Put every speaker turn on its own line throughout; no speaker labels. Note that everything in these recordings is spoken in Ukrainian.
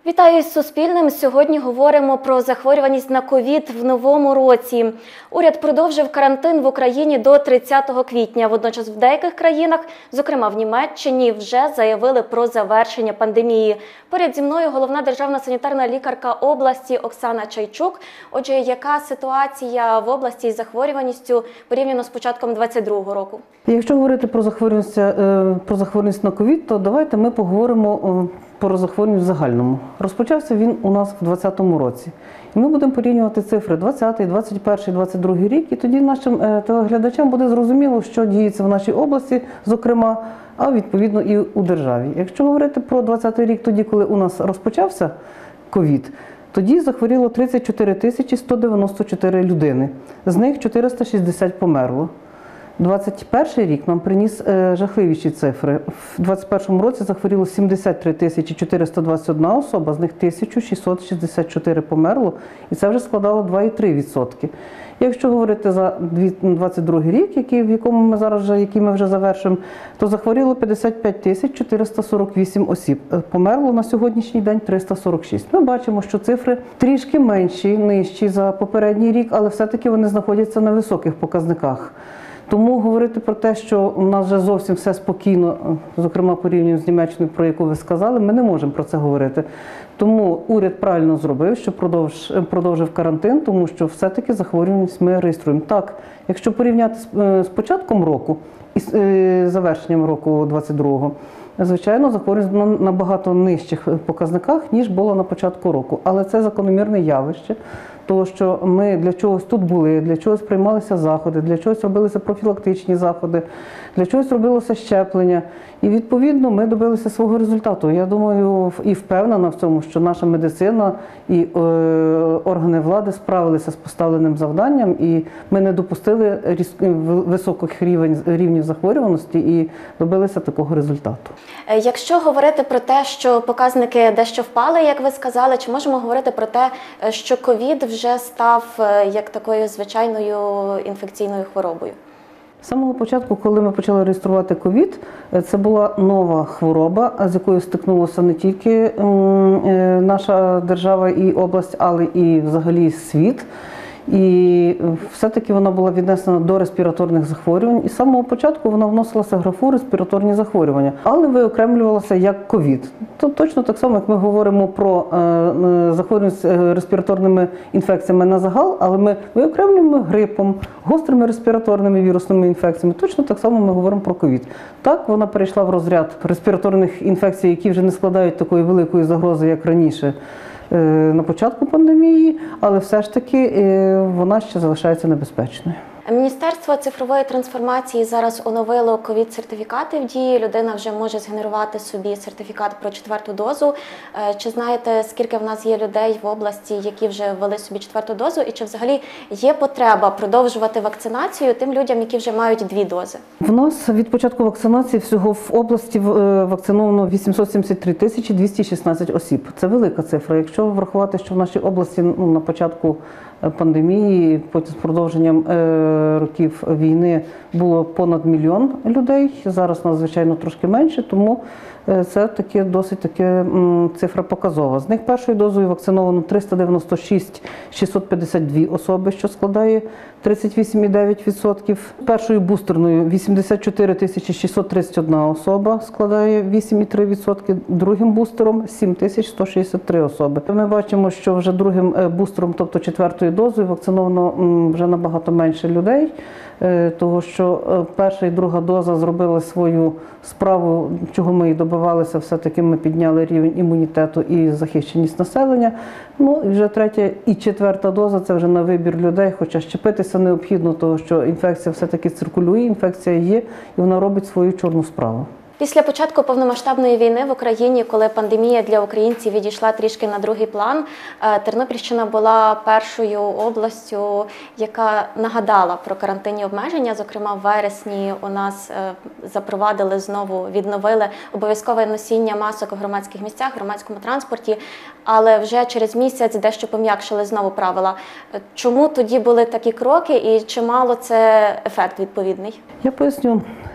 Вітаю із Суспільним. Сьогодні говоримо про захворюваність на ковід в новому році. Уряд продовжив карантин в Україні до 30 квітня. Водночас в деяких країнах, зокрема в Німеччині, вже заявили про завершення пандемії. Поряд зі мною головна державна санітарна лікарка області Оксана Чайчук. Отже, яка ситуація в області із захворюваністю порівняно з початком 2022 року?
Якщо говорити про захворюваність на ковід, то давайте ми поговоримо про захворюваність в загальному. Розпочався він у нас в 2020 році. І ми будемо порівнювати цифри 2020, 2021, 2022 рік, і тоді нашим телеглядачам буде зрозуміло, що діється в нашій області, зокрема, а відповідно і у державі. Якщо говорити про 2020 рік, тоді, коли у нас розпочався ковід, тоді захворіло 34 194 людини, з них 460 померло. 2021 рік нам приніс жахливіші цифри. В 2021 році захворіло 73 421 особа, з них 1664 померло, і це вже складало 2,3%. Якщо говорити за 2022 рік, який ми вже завершимо, то захворіло 55 448 осіб. Померло на сьогоднішній день 346. Ми бачимо, що цифри трішки менші, нижчі за попередній рік, але все-таки вони знаходяться на високих показниках. Тому говорити про те, що у нас вже зовсім все спокійно, зокрема порівняно з Німеччиною, про яку ви сказали, ми не можемо про це говорити. Тому уряд правильно зробив, що продовжив карантин, тому що все-таки захворюваність ми реєструємо. Так, якщо порівняти з початком року і з завершенням року 2022-го, звичайно, захворюваність на набагато нижчих показниках, ніж було на початку року. Але це закономірне явище, тому що ми для чогось тут були, для чогось приймалися заходи, для чогось робилися профілактичні заходи, для чогось робилося щеплення. І відповідно ми добилися свого результату. Я думаю і впевнена в цьому, що наша медицина і органи влади справилися з поставленим завданням, і ми не допустили високих рівнів захворюваності і добилися такого результату.
Якщо говорити про те, що показники дещо впали, як ви сказали, чи можемо говорити про те, що ковід вже став як такою звичайною інфекційною хворобою?
З самого початку, коли ми почали реєструвати ковід, це була нова хвороба, з якою стикнулася не тільки наша держава і область, але і взагалі світ. І все-таки вона була віднесена до респіраторних захворювань. І з самого початку вона вносилася в графу респіраторні захворювання, але виокремлювалася як ковід. Точно так само, як ми говоримо про захворюваність респіраторними інфекціями на загал, але ми виокремлюємо грипом, гострими респіраторними вірусними інфекціями. Точно так само ми говоримо про ковід. Так, вона перейшла в розряд респіраторних інфекцій, які вже не складають такої великої загрози, як раніше, на початку пандемії, але все ж таки вона ще залишається небезпечною.
Міністерство цифрової трансформації зараз оновило ковід-сертифікати в дії. Людина вже може згенерувати собі сертифікат про 4-ту дозу. Чи знаєте, скільки в нас є людей в області, які вже ввели собі 4-ту дозу? І чи взагалі є потреба продовжувати вакцинацію тим людям, які вже мають 2 дози? В
нас від початку вакцинації всього в області вакциновано 873 216 осіб. Це велика цифра. Якщо врахувати, що в нашій області на початку пандемії, потім з продовженням років війни було понад 1 мільйон людей, зараз нас, звичайно, трошки менше, тому це досить цифра показова. З них першою дозою вакциновано 396 652 особи, що складає 38,9%. Першою бустерною 84 631 особа, складає 8,3%. Другим бустером 7163 особи. Ми бачимо, що вже другим бустером, тобто 4-ю дозою, вакциновано вже набагато менше людей, тому що перша і друга доза зробили свою справу, чого ми і добивалися, все-таки ми підняли рівень імунітету і захищеність населення. Ну і вже 3-я і 4-та доза – це вже на вибір людей, хоча щепитися необхідно, тому що інфекція все-таки циркулює, інфекція є, і вона робить свою чорну справу.
Після початку повномасштабної війни в Україні, коли пандемія для українців відійшла трішки на другий план, Тернопільщина була першою областю, яка нагадала про карантинні обмеження. Зокрема, в вересні у нас запровадили знову, відновили обов'язкове носіння масок у громадських місцях, в громадському транспорті, але вже через місяць дещо пом'якшили знову правила. Чому тоді були такі кроки і чи мало це ефект відповідний?
Я поясню.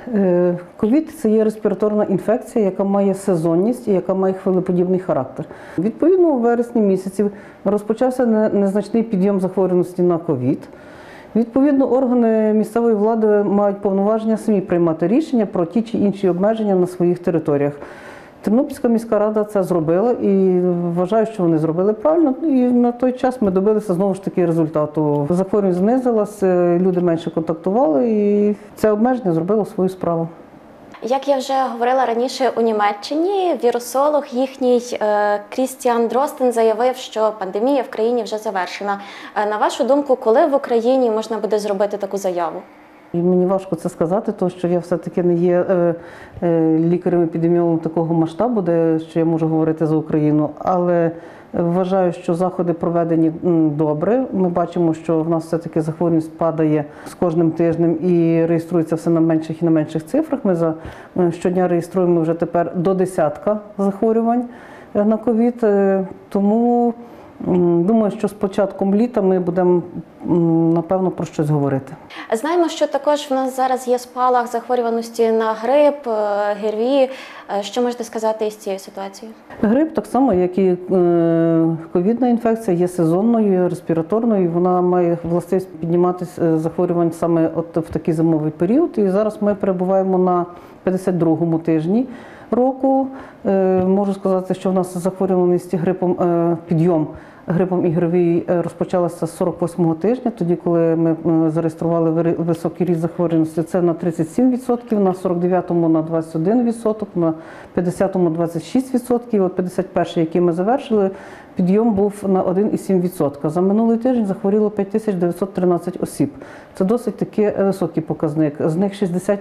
Ковід – це є респіраторна інфекція, яка має сезонність і яка має хвилеподібний характер. Відповідно, у вересні місяці розпочався незначний підйом захворюваності на ковід. Відповідно, органи місцевої влади мають повноваження самі приймати рішення про ті чи інші обмеження на своїх територіях. Тернопільська міська рада це зробила і вважаю, що вони зробили правильно. І на той час ми добилися знову ж таки результату. Захворюваність знизилась, люди менше контактували і це обмеження зробило свою справу.
Як я вже говорила раніше, у Німеччині вірусолог їхній Крістіан Дростен заявив, що пандемія в країні вже завершена. На вашу думку, коли в Україні можна буде зробити таку заяву?
І мені важко це сказати, тому що я все-таки не є лікарем-епідеміологом такого масштабу, що я можу говорити за Україну, але вважаю, що заходи проведені добре. Ми бачимо, що в нас все-таки захворюваність падає з кожним тижнем і реєструється все на менших і на менших цифрах. Ми щодня реєструємо вже тепер до десятка захворювань на ковід, тому думаю, що з початком літа ми будемо, напевно, про щось говорити.
Знаємо, що також в нас зараз є спалах захворюваності на грип, ГРВІ. Що можете сказати із цією ситуацією?
Грип, так само, як і ковідна інфекція, є сезонною, респіраторною. Вона має властивість підніматися захворювань саме от в такий зимовий період. І зараз ми перебуваємо на 52-му тижні року. Можу сказати, що в нас захворюваність грипом, підйом грипом і ГРВІ розпочалася з 48-го тижня, тоді, коли ми зареєстрували високий ріст захворюваності, це на 37%, на 49-му на 21%, на 50-му 26%, от 51-й, який ми завершили, підйом був на 1,7%. За минулий тиждень захворіло 5913 осіб. Це досить таки високий показник. З них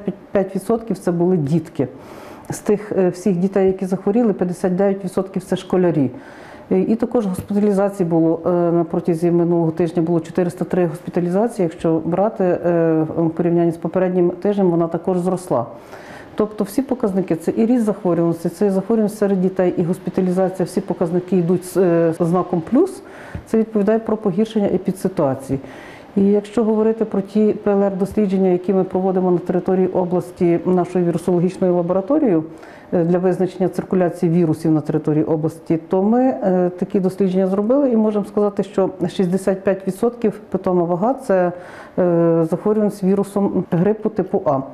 65% це були дітки. З тих всіх дітей, які захворіли, 59% це школярі. І також госпіталізацій було на протязі минулого тижня було 403 госпіталізації. Якщо брати в порівнянні з попереднім тижнем, вона також зросла. Тобто всі показники, це і ріст захворюваності, це і захворюваність серед дітей, і госпіталізація, всі показники йдуть з знаком плюс, це відповідає про погіршення епідситуації. І якщо говорити про ті ПЛР-дослідження, які ми проводимо на території області нашою вірусологічною лабораторією для визначення циркуляції вірусів на території області, то ми такі дослідження зробили і можемо сказати, що 65% питома вага – це захворюваність вірусом грипу типу А.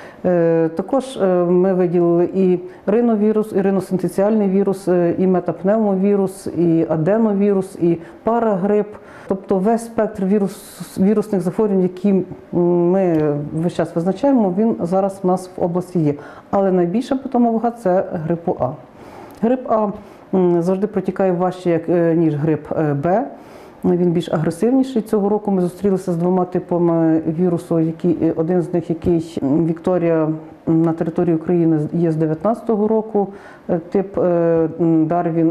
Також ми виділили і риновірус, і риносинтеціальний вірус, і метапневмовірус, і аденовірус, і парагрип. Тобто весь спектр вірусних захворювань, які ми весь час визначаємо, він зараз в нас в області є. Але найбільша питома вага – це грипу А. Грип А завжди протікає важче, ніж грип Б. Він більш агресивніший. Цього року ми зустрілися з двома типами вірусу, один з них, який Вікторія на території України є з 19-го року, тип Дарвін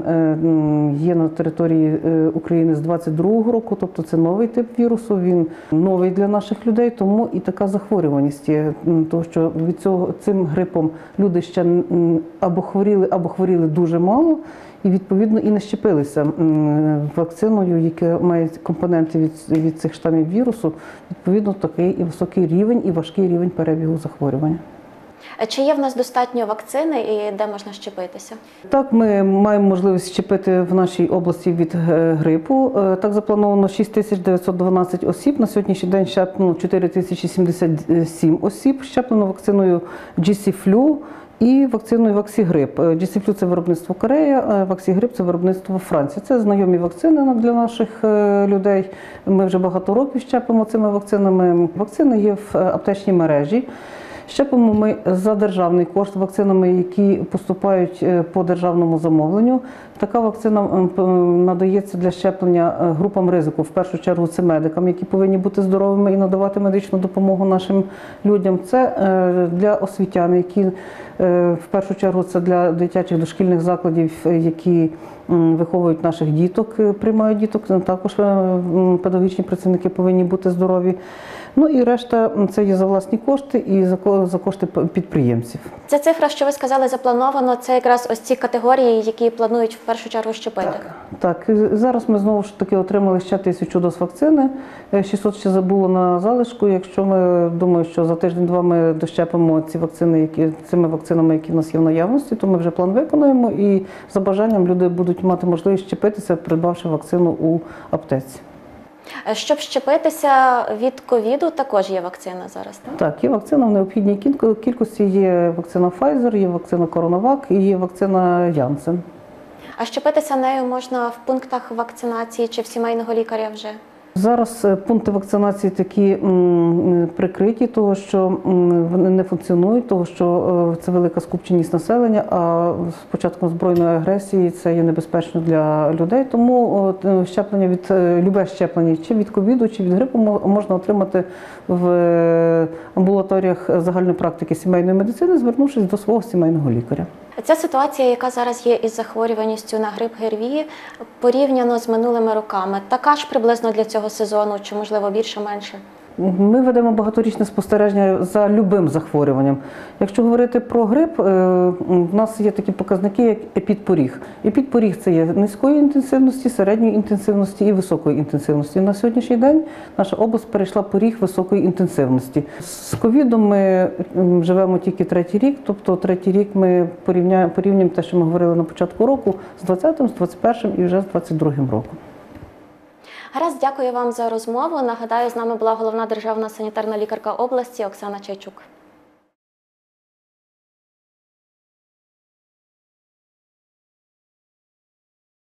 є на території України з 22-го року, тобто це новий тип вірусу, він новий для наших людей, тому і така захворюваність є, тому що від цим грипом люди ще або хворіли дуже мало, і, відповідно, і не щепилися вакциною, яка має компоненти від цих штамів вірусу. Відповідно, такий і високий рівень, і важкий рівень перебігу захворювання.
Чи є в нас достатньо вакцини і де можна щепитися? Так,
ми маємо можливість щепити в нашій області від грипу. Так заплановано 6912 осіб. На сьогоднішній день щеплено 4077 осіб. Щеплено вакциною GC-Flu і вакциною Ваксігрип. GC-Flu – це виробництво Корея, Ваксігрип – це виробництво Франції. Це знайомі вакцини для наших людей. Ми вже багато років щепимо цими вакцинами. Вакцини є в аптечній мережі. Щепимо ми за державний кошт вакцинами, які поступають по державному замовленню. Така вакцина надається для щеплення групам ризику. В першу чергу це медикам, які повинні бути здоровими і надавати медичну допомогу нашим людям. Це для освітян, які в першу чергу це для дитячих дошкільних закладів, які виховують наших діток, приймають діток. Також педагогічні працівники повинні бути здорові. Ну і решта це є за власні кошти і за кошти підприємців.
Ця цифра, що ви сказали, заплановано, це якраз ось ці категорії, які планують в першу чергу щепити.
Так, зараз ми знову ж таки отримали ще 1000 доз вакцини, 600 ще забуло на залишку. Якщо ми думаю, що за тиждень-два ми дощепимо ці вакцини, цими вакцинами, які в нас є в наявності, то ми вже план виконуємо і за бажанням люди будуть мати можливість щепитися, придбавши вакцину у аптеці.
Щоб щепитися від ковіду, також є вакцина зараз, так?
Так, є вакцина в необхідній кількості, є вакцина Pfizer, є вакцина CoronaVac і є вакцина Janssen.
А щепитися нею можна в пунктах вакцинації чи в сімейного лікаря вже?
Зараз пункти вакцинації такі прикриті, того що вони не функціонують, того що це велика скупченість населення, а з початком збройної агресії це є небезпечно для людей. Тому щеплення любе щеплення чи від ковіду, чи від грипу можна отримати в амбулаторіях загальної практики сімейної медицини, звернувшись до свого сімейного лікаря.
Ця ситуація, яка зараз є із захворюваністю на грип ГРВІ, порівняно з минулими роками, така ж приблизно для цього сезону, чи можливо більше-менше?
Ми ведемо багаторічне спостереження за любим захворюванням. Якщо говорити про грип, в нас є такі показники, як епідпоріг. Епідпоріг – це є низької інтенсивності, середньої інтенсивності і високої інтенсивності. На сьогоднішній день наша область перейшла поріг високої інтенсивності. З ковідом ми живемо тільки третій рік, тобто третій рік ми порівнюємо те, що ми говорили на початку року, з 20-м, з 21-м і вже з 22-м роком.
Гаразд, дякую вам за розмову. Нагадаю, з нами була головна державна санітарна лікарка області Оксана Чайчук.